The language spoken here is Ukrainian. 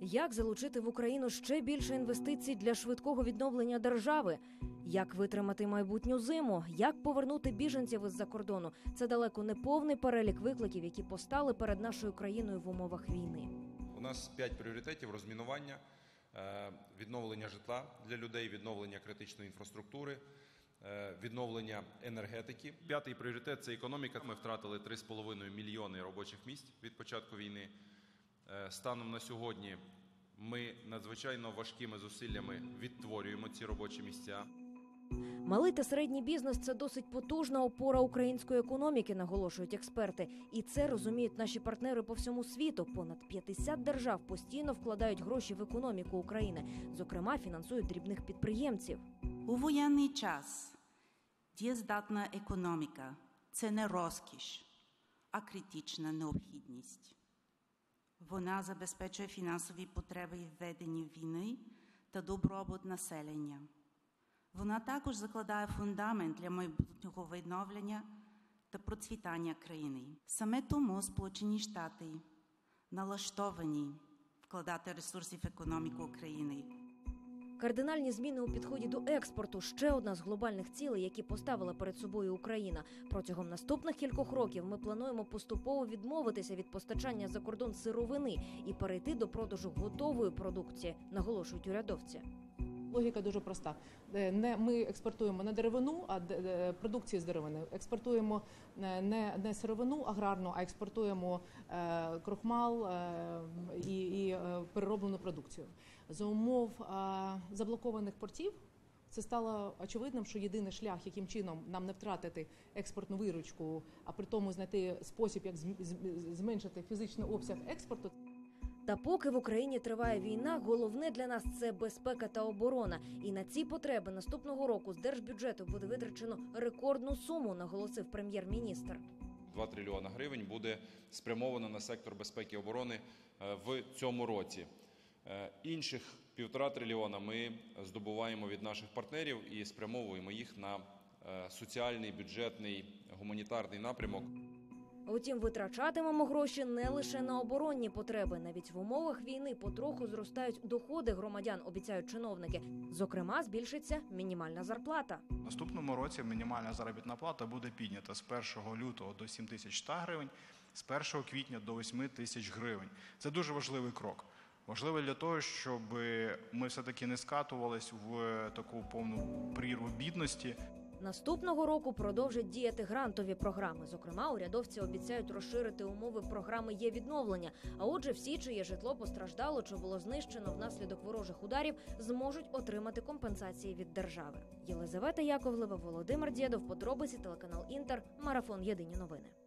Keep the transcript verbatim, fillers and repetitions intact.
Як залучити в Україну ще більше інвестицій для швидкого відновлення держави? Як витримати майбутню зиму? Як повернути біженців із-за кордону? Це далеко не повний перелік викликів, які постали перед нашою країною в умовах війни. У нас п'ять пріоритетів: розмінування, відновлення житла для людей, відновлення критичної інфраструктури, відновлення енергетики. П'ятий пріоритет – це економіка. Ми втратили три з половиною мільйони робочих місць від початку війни. Станом на сьогодні ми надзвичайно важкими зусиллями відтворюємо ці робочі місця. Малий та середній бізнес – це досить потужна опора української економіки, наголошують експерти. І це розуміють наші партнери по всьому світу. Понад п'ятдесят держав постійно вкладають гроші в економіку України. Зокрема, фінансують дрібних підприємців. У воєнний час дієздатна економіка – це не розкіш, а критична необхідність. Вона забезпечує фінансові потреби в веденні війни та добробут населення. Вона також закладає фундамент для майбутнього відновлення та процвітання країни. Саме тому Сполучені Штати налаштовані вкладати ресурси в економіку України. Кардинальні зміни у підході до експорту – ще одна з глобальних цілей, які поставила перед собою Україна. Протягом наступних кількох років ми плануємо поступово відмовитися від постачання за кордон сировини і перейти до продажу готової продукції, наголошують урядовці. Логіка дуже проста. Не ми експортуємо не деревину, а продукцію з деревини. Експортуємо не, не сировину аграрну, а експортуємо е, крохмал е, і, і е, перероблену продукцію. За умов е, заблокованих портів це стало очевидним, що єдиний шлях, яким чином нам не втратити експортну виручку, а при тому знайти спосіб, як зменшити фізичний обсяг експорту. Та поки в Україні триває війна, головне для нас – це безпека та оборона. І на ці потреби наступного року з держбюджету буде витрачено рекордну суму, наголосив прем'єр-міністр. два трильйона гривень буде спрямовано на сектор безпеки і оборони в цьому році. Інших півтора трильйона ми здобуваємо від наших партнерів і спрямовуємо їх на соціальний, бюджетний, гуманітарний напрямок. Утім, витрачатимемо гроші не лише на оборонні потреби. Навіть в умовах війни потроху зростають доходи громадян, обіцяють чиновники. Зокрема, збільшиться мінімальна зарплата. В наступному році мінімальна заробітна плата буде піднята з першого лютого до сім тисяч ста гривень, з першого квітня до восьми тисяч гривень. Це дуже важливий крок. Важливо для того, щоб ми все-таки не скатувались в таку повну прірву бідності. Наступного року продовжать діяти грантові програми. Зокрема, урядовці обіцяють розширити умови програми «Є-відновлення». А отже, всі, чиє житло постраждало чи було знищено внаслідок ворожих ударів, зможуть отримати компенсації від держави. Єлизавета Яковлева, Володимир Дєдов, подробиці, телеканал «Інтер», марафон «Єдині новини».